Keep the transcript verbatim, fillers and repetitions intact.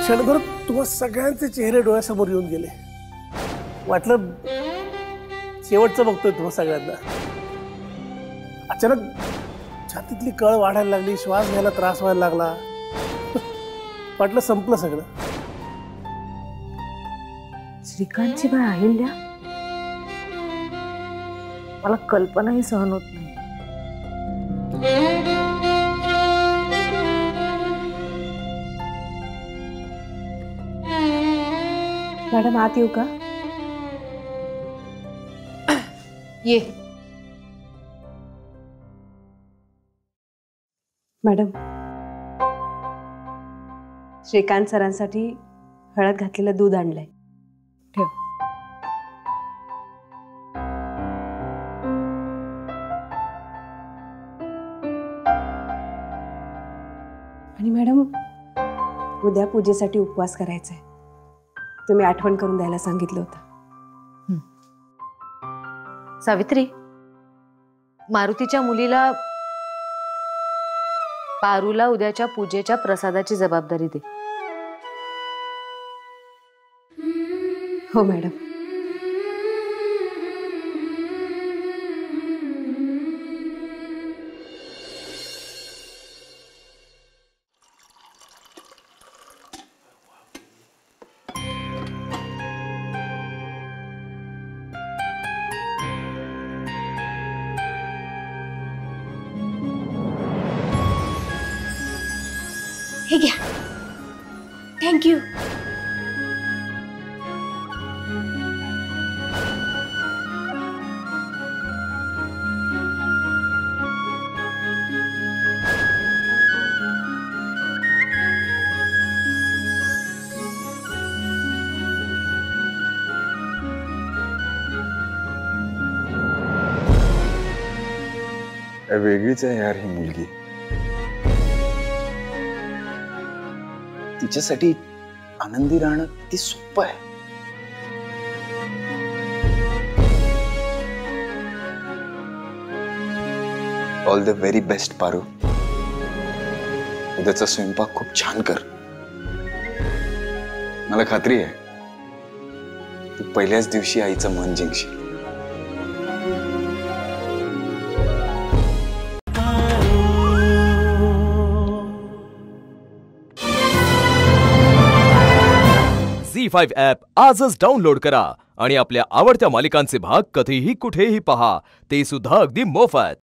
क्षणभर तुम्हा सगळ्यांचे चेहरे डोळ्यासमोर येऊन गेले. वाटलं शेवटचं बघतोय तुम्हा सगळ्यांना. अचानक छातीतली कळ वाढायला लागली, श्वास घ्यायला त्रास व्हायला लागला. वाटलं संपलं सगळं. श्रीकांतची बाई अहिल्या, मला कल्पनाही सहन होत नाही. मॅडम आत येऊ का? ये. मॅडम, श्रीकांत सरांसाठी हळद घातलेलं दूध आणलंय, ठेव. आणि मॅडम, उद्या पूजेसाठी उपवास करायचा आहे. तुम्ही आठवण करून द्यायला सांगितलं होतं. सावित्री, मारुतीच्या मुलीला पारूला उद्याच्या पूजेच्या प्रसादाची जबाबदारी दे. हो मॅडम. हे घ्या. थँक्यू. वेगळीच आहे यार ही मुलगी. तिच्यासाठी आनंदी राहणं किती सोपं आहे. All the very best Paru. उद्याचा स्वयंपाक खूप छान कर. मला खात्री आहे तू पहिल्याच दिवशी आईचं मन जिंकशील. झी फाइव्ह ॲप आजच डाउनलोड करा आणि आपल्या आवडत्या मालिकांचे भाग कधीही कुठेही पहा, ते सुद्धा अगदी मोफत.